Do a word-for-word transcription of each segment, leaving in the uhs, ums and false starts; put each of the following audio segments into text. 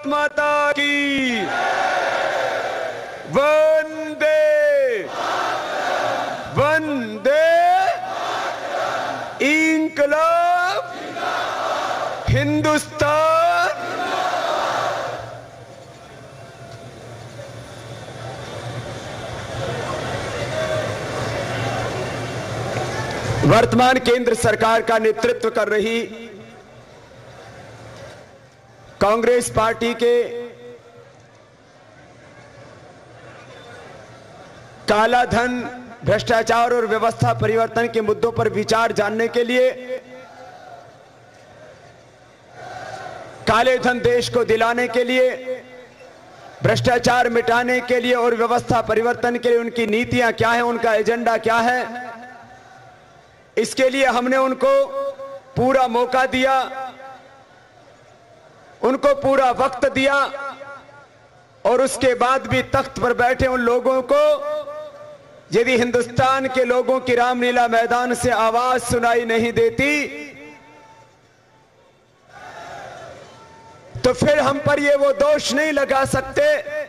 माता की वंदे वंदे इंकलाब हिंदुस्तान। वर्तमान केंद्र सरकार का नेतृत्व कर रही कांग्रेस पार्टी के काला धन, भ्रष्टाचार और व्यवस्था परिवर्तन के मुद्दों पर विचार जानने के लिए, काले धन देश को दिलाने के लिए, भ्रष्टाचार मिटाने के लिए और व्यवस्था परिवर्तन के लिए उनकी नीतियां क्या हैं, उनका एजेंडा क्या है, इसके लिए हमने उनको पूरा मौका दिया, उनको पूरा वक्त दिया और उसके बाद भी तख्त पर बैठे उन लोगों को यदि हिंदुस्तान के लोगों की रामलीला मैदान से आवाज सुनाई नहीं देती तो फिर हम पर ये वो दोष नहीं लगा सकते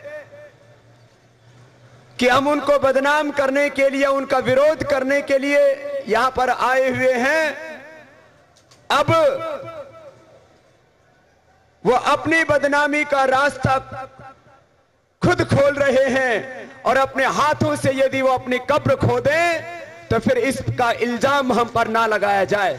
कि हम उनको बदनाम करने के लिए, उनका विरोध करने के लिए यहां पर आए हुए हैं। अब वो अपनी बदनामी का रास्ता खुद खोल रहे हैं और अपने हाथों से यदि वो अपनी कब्र खोदें तो फिर इसका इल्जाम हम पर ना लगाया जाए।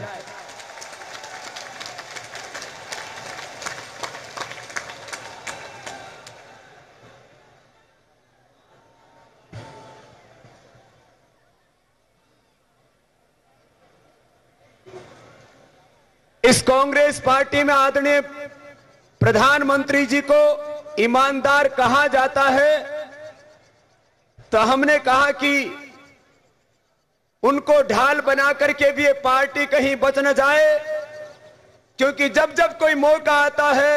इस कांग्रेस पार्टी में आदरणीय प्रधानमंत्री जी को ईमानदार कहा जाता है, तो हमने कहा कि उनको ढाल बना करके भी ये पार्टी कहीं बच न जाए, क्योंकि जब जब कोई मौका आता है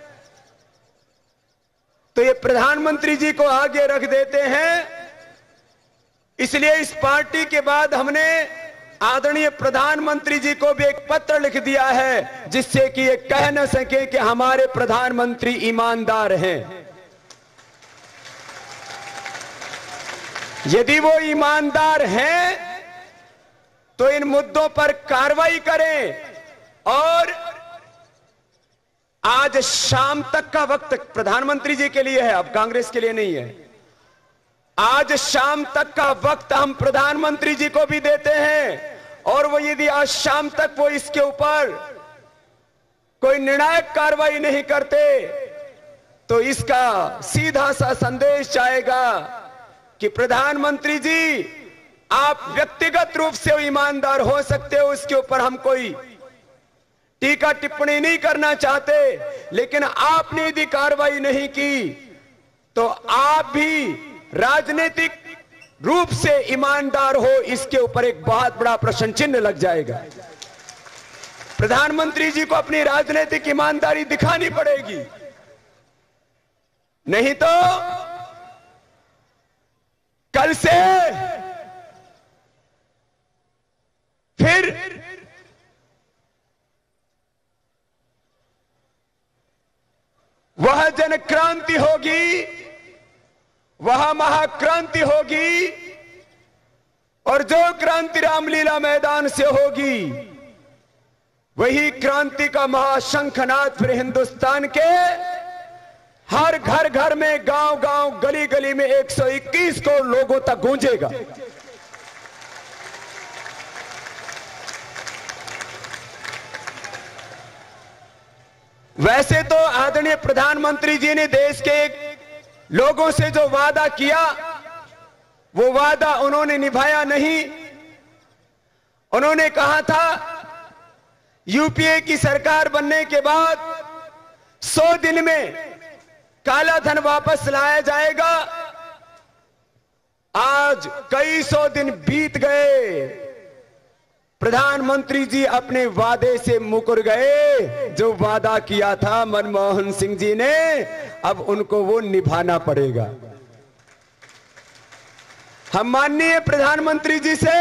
तो ये प्रधानमंत्री जी को आगे रख देते हैं। इसलिए इस पार्टी के बाद हमने आदरणीय प्रधानमंत्री जी को भी एक पत्र लिख दिया है जिससे कि ये कह न सके कि हमारे प्रधानमंत्री ईमानदार हैं। यदि वो ईमानदार हैं तो इन मुद्दों पर कार्रवाई करें और आज शाम तक का वक्त प्रधानमंत्री जी के लिए है, अब कांग्रेस के लिए नहीं है। आज शाम तक का वक्त हम प्रधानमंत्री जी को भी देते हैं और वो यदि आज शाम तक वो इसके ऊपर कोई निर्णायक कार्रवाई नहीं करते तो इसका सीधा सा संदेश जाएगा कि प्रधानमंत्री जी आप व्यक्तिगत रूप से ईमानदार हो सकते हो, उसके ऊपर हम कोई टीका टिप्पणी नहीं करना चाहते, लेकिन आपने यदि कार्रवाई नहीं की तो आप भी राजनीतिक रूप से ईमानदार हो, इसके ऊपर एक बहुत बड़ा प्रश्न चिन्ह लग जाएगा। प्रधानमंत्री जी को अपनी राजनीतिक ईमानदारी दिखानी पड़ेगी, नहीं तो कल से फिर वह जन क्रांति होगी, वह महाक्रांति होगी और जो क्रांति रामलीला मैदान से होगी वही क्रांति का महाशंखनाद फिर हिंदुस्तान के हर घर घर में, गांव गांव, गली गली में एक सौ इक्कीस करोड़ लोगों तक गूंजेगा। वैसे तो आदरणीय प्रधानमंत्री जी ने देश के लोगों से जो वादा किया वो वादा उन्होंने निभाया नहीं। उन्होंने कहा था यूपीए की सरकार बनने के बाद सौ दिन में काला धन वापस लाया जाएगा। आज कई सौ दिन बीत गए, प्रधानमंत्री जी अपने वादे से मुकर गए। जो वादा किया था मनमोहन सिंह जी ने, अब उनको वो निभाना पड़ेगा। हम माननीय प्रधानमंत्री जी से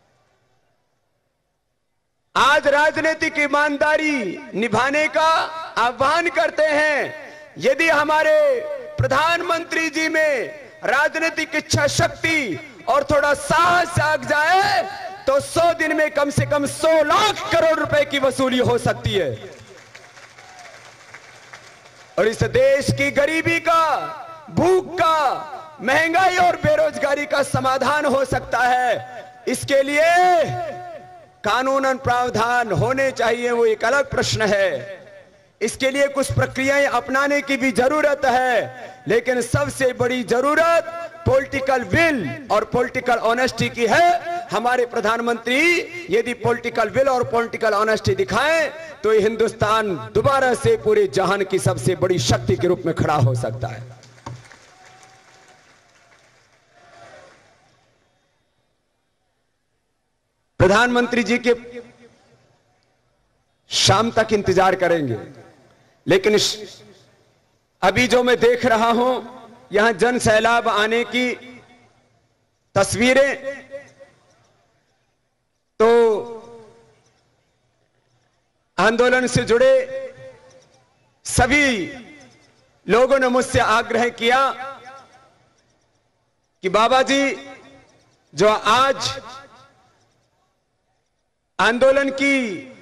आज राजनीतिक ईमानदारी निभाने का आह्वान करते हैं, यदि हमारे प्रधानमंत्री जी में राजनीतिक इच्छा शक्ति और थोड़ा साहस जाग जाए तो सौ दिन में कम से कम सौ लाख करोड़ रुपए की वसूली हो सकती है और इस देश की गरीबी का, भूख का, महंगाई और बेरोजगारी का समाधान हो सकता है। इसके लिए कानूनन प्रावधान होने चाहिए, वो एक अलग प्रश्न है। इसके लिए कुछ प्रक्रियाएं अपनाने की भी जरूरत है, लेकिन सबसे बड़ी जरूरत पॉलिटिकल विल और पॉलिटिकल ऑनेस्टी की है। हमारे प्रधानमंत्री यदि पॉलिटिकल विल और पॉलिटिकल ऑनेस्टी दिखाएं तो ये हिंदुस्तान दोबारा से पूरे जहान की सबसे बड़ी शक्ति के रूप में खड़ा हो सकता है। प्रधानमंत्री जी के शाम तक इंतजार करेंगे, लेकिन अभी जो मैं देख रहा हूं यहां जन सैलाब आने की तस्वीरें, तो आंदोलन से जुड़े सभी लोगों ने मुझसे आग्रह किया कि बाबा जी, जो आज आंदोलन की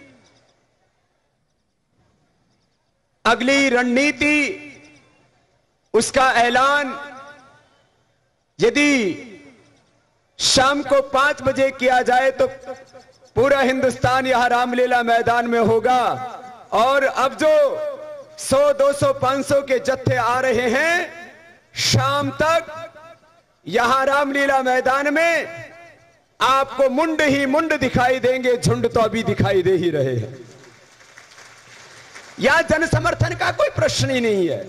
अगली रणनीति, उसका ऐलान यदि शाम को पांच बजे किया जाए तो पूरा हिंदुस्तान यहां रामलीला मैदान में होगा और अब जो सौ, दो सौ, पांच सौ के जत्थे आ रहे हैं, शाम तक यहां रामलीला मैदान में आपको मुंड ही मुंड दिखाई देंगे, झुंड तो अभी दिखाई दे ही रहे हैं। यह जन समर्थन का कोई प्रश्न ही नहीं है।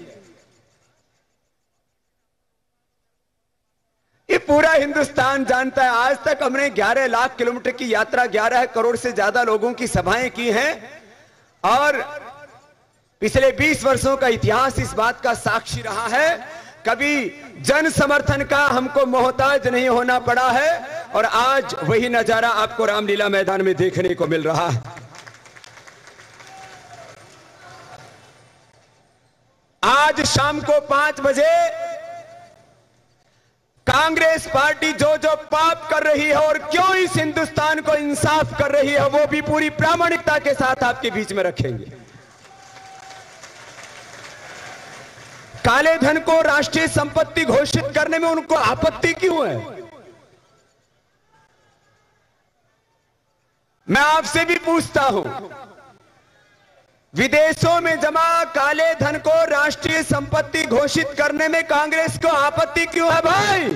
ये पूरा हिंदुस्तान जानता है। आज तक हमने ग्यारह लाख किलोमीटर की यात्रा, ग्यारह करोड़ से ज्यादा लोगों की सभाएं की हैं और पिछले बीस वर्षों का इतिहास इस बात का साक्षी रहा है। कभी जन समर्थन का हमको मोहताज नहीं होना पड़ा है और आज वही नजारा आपको रामलीला मैदान में देखने को मिल रहा है। आज शाम को पांच बजे कांग्रेस पार्टी जो जो पाप कर रही है और क्यों इस हिंदुस्तान को इंसाफ कर रही है, वो भी पूरी प्रामाणिकता के साथ आपके बीच में रखेंगे। काले धन को राष्ट्रीय संपत्ति घोषित करने में उनको आपत्ति क्यों है? मैं आपसे भी पूछता हूं, विदेशों में जमा काले धन को राष्ट्रीय संपत्ति घोषित करने में कांग्रेस को आपत्ति क्यों है भाई?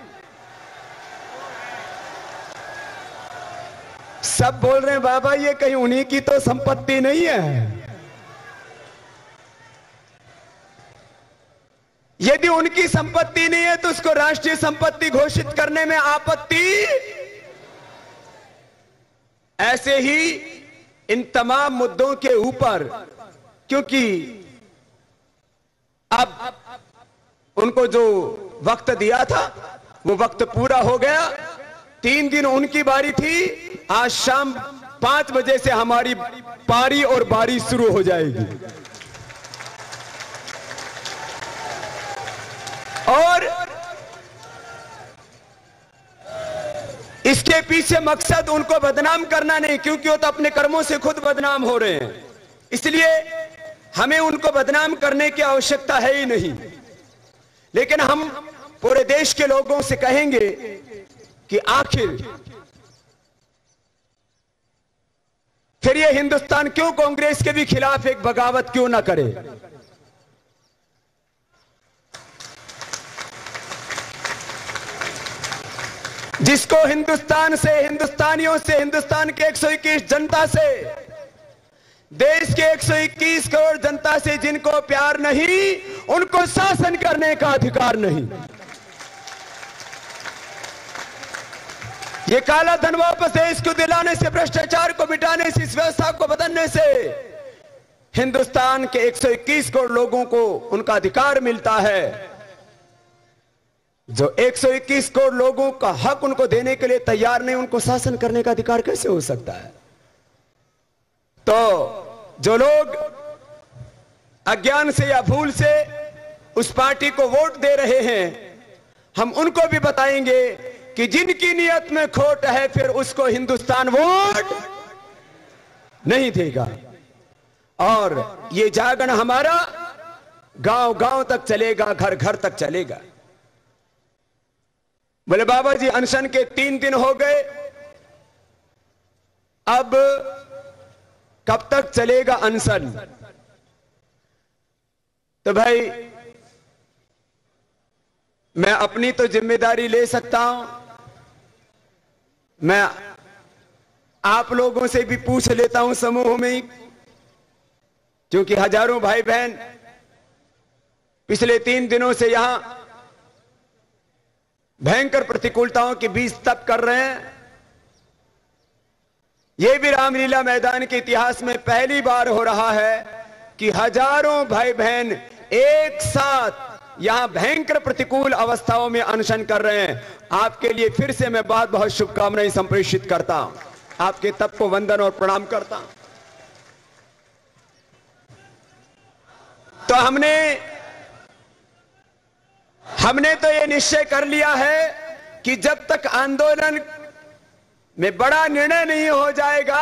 सब बोल रहे हैं बाबा ये कहीं उन्हीं की तो संपत्ति नहीं है। यदि उनकी संपत्ति नहीं है तो उसको राष्ट्रीय संपत्ति घोषित करने में आपत्ति। ऐसे ही इन तमाम मुद्दों के ऊपर, क्योंकि अब उनको जो वक्त दिया था वो वक्त पूरा हो गया। तीन दिन उनकी बारी थी, आज शाम पांच बजे से हमारी पारी और बारी शुरू हो जाएगी। और इसके पीछे मकसद उनको बदनाम करना नहीं, क्योंकि वो तो अपने कर्मों से खुद बदनाम हो रहे हैं, इसलिए हमें उनको बदनाम करने की आवश्यकता है ही नहीं। लेकिन हम पूरे देश के लोगों से कहेंगे कि आखिर फिर ये हिंदुस्तान क्यों कांग्रेस के भी खिलाफ एक बगावत क्यों ना करे? जिसको हिंदुस्तान से, हिंदुस्तानियों से, हिंदुस्तान के एक सौ इक्कीस जनता से, देश के एक सौ इक्कीस करोड़ जनता से जिनको प्यार नहीं, उनको शासन करने का अधिकार नहीं। ये काला धन वापस देश को दिलाने से, भ्रष्टाचार को मिटाने से, इस व्यवस्था को बदलने से हिंदुस्तान के एक सौ इक्कीस करोड़ लोगों को उनका अधिकार मिलता है। जो एक सौ इक्कीस करोड़ लोगों का हक उनको देने के लिए तैयार नहीं, उनको शासन करने का अधिकार कैसे हो सकता है? तो जो लोग अज्ञान से या भूल से उस पार्टी को वोट दे रहे हैं, हम उनको भी बताएंगे कि जिनकी नियत में खोट है फिर उसको हिंदुस्तान वोट नहीं देगा। और ये जागरण हमारा गांव गांव तक चलेगा, घर घर तक चलेगा। बोले बाबा जी अनशन के तीन दिन हो गए, अब कब तक चलेगा अनशन? तो भाई मैं अपनी तो जिम्मेदारी ले सकता हूं, मैं आप लोगों से भी पूछ लेता हूं समूह में ही, क्योंकि हजारों भाई बहन पिछले तीन दिनों से यहां भयंकर प्रतिकूलताओं के बीच तप कर रहे हैं। यह भी रामलीला मैदान के इतिहास में पहली बार हो रहा है कि हजारों भाई बहन एक साथ यहां भयंकर प्रतिकूल अवस्थाओं में अनशन कर रहे हैं। आपके लिए फिर से मैं बहुत बहुत शुभकामनाएं संप्रेषित करता हूं, आपके तप को वंदन और प्रणाम करता हूं। तो हमने हमने तो ये निश्चय कर लिया है कि जब तक आंदोलन में बड़ा निर्णय नहीं हो जाएगा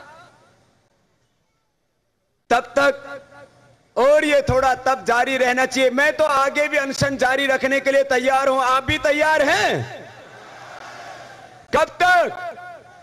तब तक और ये थोड़ा तब जारी रहना चाहिए। मैं तो आगे भी अनशन जारी रखने के लिए तैयार हूं, आप भी तैयार हैं? कब तक?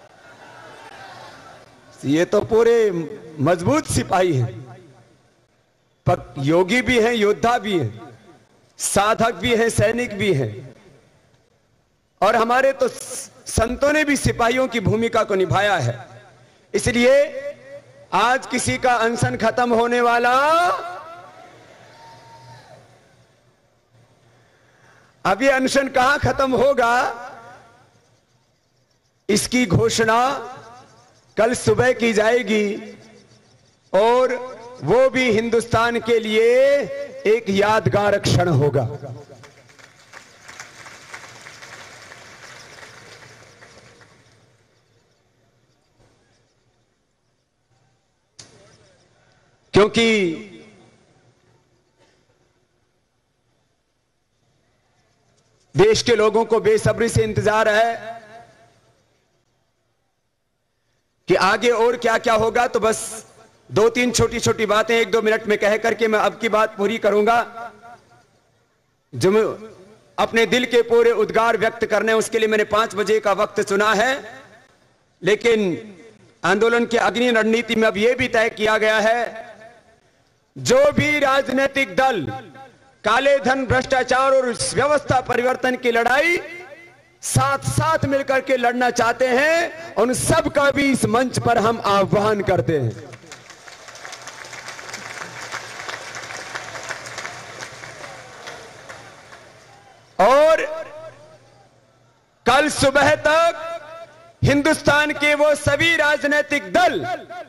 ये तो पूरे मजबूत सिपाही हैं, पर योगी भी हैं, योद्धा भी हैं, साधक भी हैं, सैनिक भी हैं, और हमारे तो संतों ने भी सिपाहियों की भूमिका को निभाया है। इसलिए आज किसी का अनशन खत्म होने वाला, अभी अनशन कहां खत्म होगा इसकी घोषणा कल सुबह की जाएगी, और वो भी हिंदुस्तान के लिए एक यादगार क्षण होगा। क्योंकि देश के लोगों को बेसब्री से इंतजार है कि आगे और क्या क्या होगा। तो बस दो तीन छोटी छोटी बातें एक दो मिनट में कह करके मैं अब की बात पूरी करूंगा। जो मैं अपने दिल के पूरे उद्गार व्यक्त करने, उसके लिए मैंने पांच बजे का वक्त चुना है, लेकिन आंदोलन की अग्नि रणनीति में अब यह भी तय किया गया है जो भी राजनीतिक दल काले धन, भ्रष्टाचार और व्यवस्था परिवर्तन की लड़ाई साथ साथ मिलकर के लड़ना चाहते हैं, उन सब का भी इस मंच पर हम आह्वान करते हैं। और कल सुबह तक हिंदुस्तान के वो सभी राजनीतिक दल,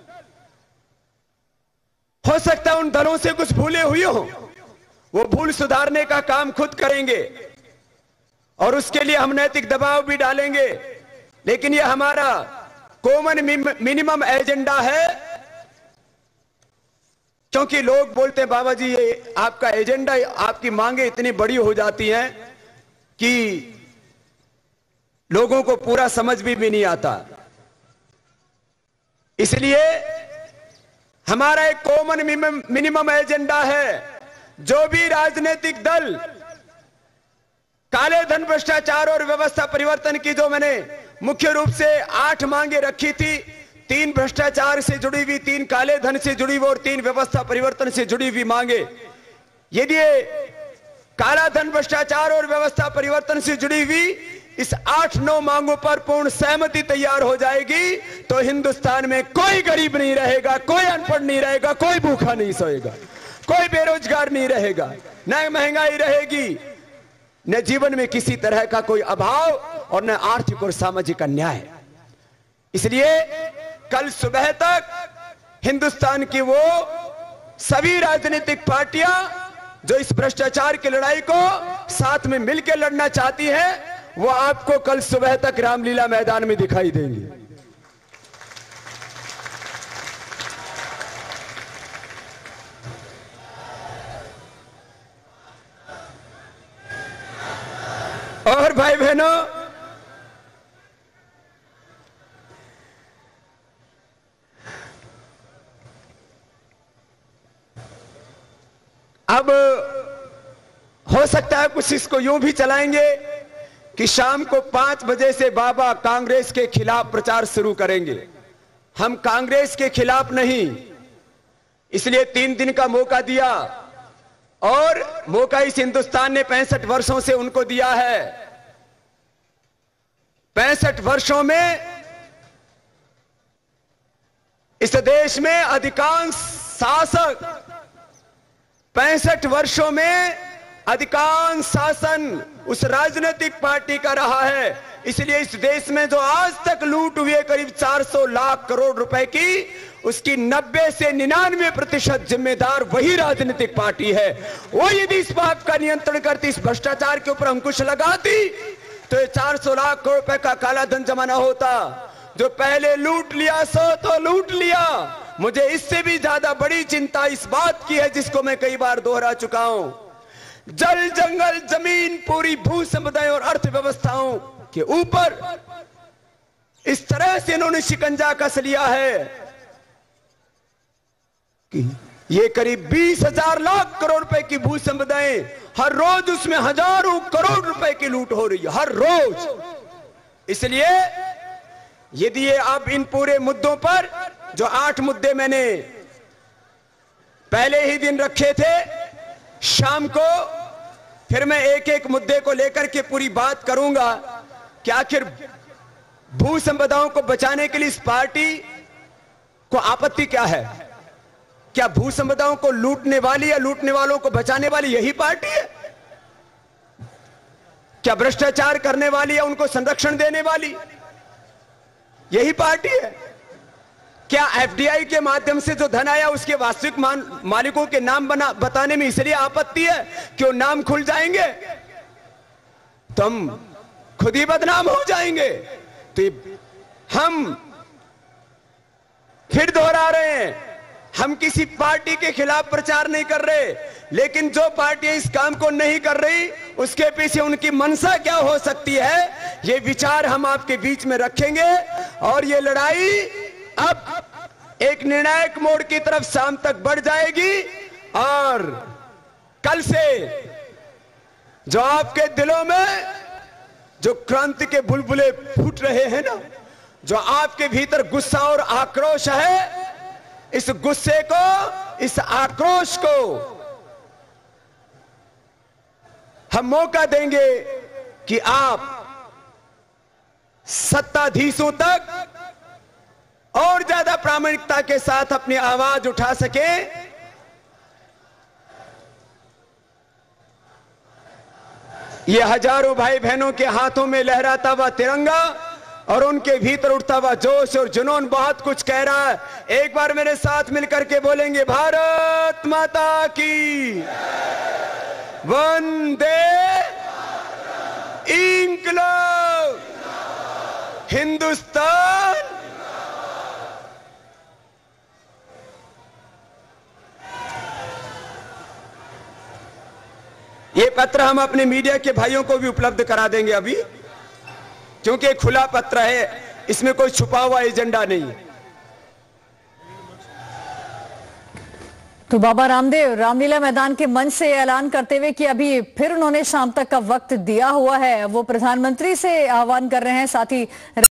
हो सकता है उन दलों से कुछ भूले हुई हो, वो भूल सुधारने का काम खुद करेंगे और उसके लिए हम नैतिक दबाव भी डालेंगे। लेकिन ये हमारा कॉमन मिनिमम एजेंडा है, क्योंकि लोग बोलते हैं बाबा जी ये आपका एजेंडा, आपकी मांगे इतनी बड़ी हो जाती हैं कि लोगों को पूरा समझ भी, भी नहीं आता। इसलिए हमारा एक कॉमन मिनिमम एजेंडा है, जो भी राजनीतिक दल काले धन, भ्रष्टाचार और व्यवस्था परिवर्तन की, जो मैंने मुख्य रूप से आठ मांगे रखी थी, तीन भ्रष्टाचार से जुड़ी हुई, तीन काले धन से जुड़ी हुई और तीन व्यवस्था परिवर्तन से जुड़ी हुई मांगे, यदि काला धन, भ्रष्टाचार और व्यवस्था परिवर्तन से जुड़ी हुई इस आठ नौ मांगों पर पूर्ण सहमति तैयार हो जाएगी तो हिंदुस्तान में कोई गरीब नहीं रहेगा, कोई अनपढ़ नहीं रहेगा, कोई भूखा नहीं सोएगा, कोई बेरोजगार नहीं रहेगा, न महंगाई रहेगी, न जीवन में किसी तरह का कोई अभाव और न आर्थिक और सामाजिक अन्याय। इसलिए कल सुबह तक हिंदुस्तान की वो सभी राजनीतिक पार्टियां जो इस भ्रष्टाचार की लड़ाई को साथ में मिलकर लड़ना चाहती हैं, वो आपको कल सुबह तक रामलीला मैदान में दिखाई देंगी। और भाई बहनों, अब हो सकता है कुछ इसको यूं भी चलाएंगे कि शाम को पांच बजे से बाबा कांग्रेस के खिलाफ प्रचार शुरू करेंगे। हम कांग्रेस के खिलाफ नहीं, इसलिए तीन दिन का मौका दिया, और मौका इस हिंदुस्तान ने पैंसठ वर्षों से उनको दिया है। पैंसठ वर्षों में इस देश में अधिकांश शासक, पैंसठ वर्षों में अधिकांश शासन उस राजनीतिक पार्टी का रहा है। इसलिए इस देश में जो आज तक लूट हुई है करीब चार सौ लाख करोड़ रुपए की, उसकी नब्बे से निन्यानवे प्रतिशत जिम्मेदार वही राजनीतिक पार्टी है। वो यदि इस बात का नियंत्रण करती, इस भ्रष्टाचार के ऊपर अंकुश लगाती, तो ये चार सौ लाख करोड़ रुपए का काला धन जमा ना होता। जो पहले लूट लिया सो तो लूट लिया। मुझे इससे भी ज्यादा बड़ी चिंता इस बात की है, जिसको मैं कई बार दोहरा चुका हूं। जल, जंगल, जमीन, पूरी भू संपदाएं और अर्थव्यवस्थाओं के ऊपर इस तरह से इन्होंने शिकंजा कस लिया है कि ये करीब बीस हजार लाख करोड़ रुपए की भू संपदाएं, हर रोज उसमें हजारों करोड़ रुपए की लूट हो रही है, हर रोज। इसलिए यदि ये अब इन पूरे मुद्दों पर, जो आठ मुद्दे मैंने पहले ही दिन रखे थे, शाम को फिर मैं एक एक मुद्दे को लेकर के पूरी बात करूंगा कि आखिर भू संपदाओं को बचाने के लिए इस पार्टी को आपत्ति क्या है। क्या भू संपदाओं को लूटने वाली या लूटने वालों को बचाने वाली यही पार्टी है? क्या भ्रष्टाचार करने वाली या उनको संरक्षण देने वाली यही पार्टी है? क्या एफडीआई के माध्यम से जो धन आया उसके वास्तविक मालिकों के नाम बना बताने में इसलिए आपत्ति है कि वो नाम खुल जाएंगे तो हम खुद ही बदनाम हो जाएंगे? तो हम फिर दोहरा रहे हैं, हम किसी पार्टी के खिलाफ प्रचार नहीं कर रहे, लेकिन जो पार्टियां इस काम को नहीं कर रही उसके पीछे उनकी मंशा क्या हो सकती है, ये विचार हम आपके बीच में रखेंगे। और ये लड़ाई अब एक निर्णायक मोड़ की तरफ शाम तक बढ़ जाएगी, और कल से जो आपके दिलों में जो क्रांति के बुलबुले फूट रहे हैं ना, जो आपके भीतर गुस्सा और आक्रोश है, इस गुस्से को, इस आक्रोश को हम मौका देंगे कि आप सत्ताधीशों तक और ज्यादा प्रामाणिकता के साथ अपनी आवाज उठा सके। ये हजारों भाई बहनों के हाथों में लहराता हुआ तिरंगा और उनके भीतर उठता हुआ जोश और जुनून बहुत कुछ कह रहा है। एक बार मेरे साथ मिलकर के बोलेंगे, भारत माता की वंदे इंकलाब हिंदुस्तान। ये पत्र हम अपने मीडिया के भाइयों को भी उपलब्ध करा देंगे अभी, क्योंकि खुला पत्र है, इसमें कोई छुपा हुआ एजेंडा नहीं है। तो बाबा रामदेव रामलीला मैदान के मंच से ऐलान करते हुए कि अभी फिर उन्होंने शाम तक का वक्त दिया हुआ है, वो प्रधानमंत्री से आह्वान कर रहे हैं, साथ ही